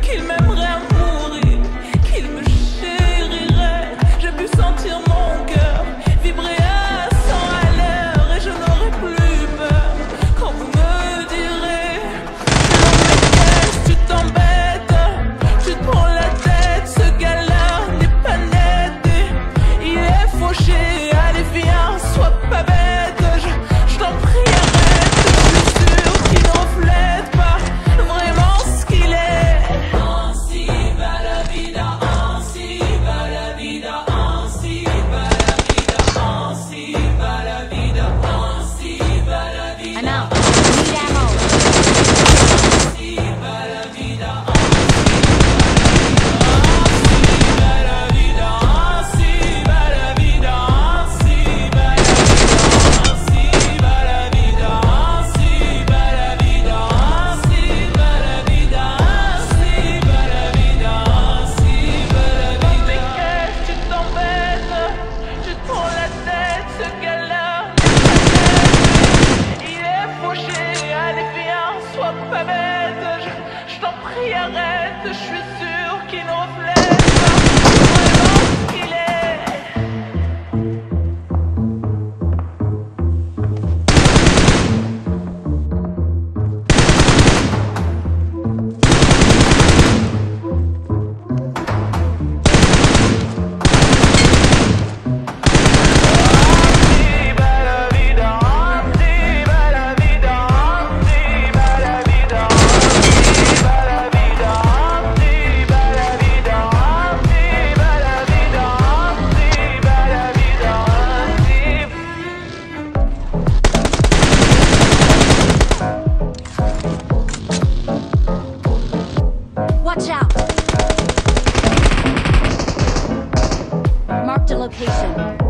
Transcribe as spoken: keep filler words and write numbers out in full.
qu'il m'aimerait à mourir, qu'il me chérirait. J'ai pu sentir mon cœur vibrer à cent à l'heure et je n'aurai plus peur quand vous me direz: qu'est-ce que tu t'embêtes, tu te prends la tête, ce gars-là n'est pas net, et il est fauché. Allez viens, sois pas bête, je, je t'en prie arrête, je suis sûre qu'il ne reflète pas vraiment ce qu'il est. Ainsi va la vida, ainsi va la vida, ainsi va la vida, ainsi va la vida, ainsi va la vida. I'm out. Need ammo. Ainsi va la vida, ainsi va la vida, ainsi va la vida, ainsi va la vida, ainsi va la vida, ainsi va la vida, ainsi va la vida, ainsi va la vida, ainsi va la vida. Mais qu'est-ce que tu t'embêtes, tu te prends la tête, ce gars-là, il est fauché. Allez viens, sois pas bête, je, je t'en prie arrête, je suis sûre qu'il ne reflète pas vraiment ce qu'il est. Watch out. Marked a location.